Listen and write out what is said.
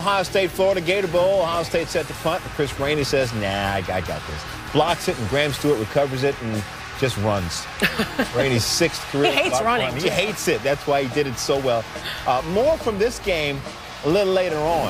Ohio State, Florida Gator Bowl. Ohio State set to punt. Chris Rainey says, nah, I got this. Blocks it, and Graham Stewart recovers it and just runs. Rainey's sixth career. He hates running. He hates it. That's why he did it so well. More from this game a little later on.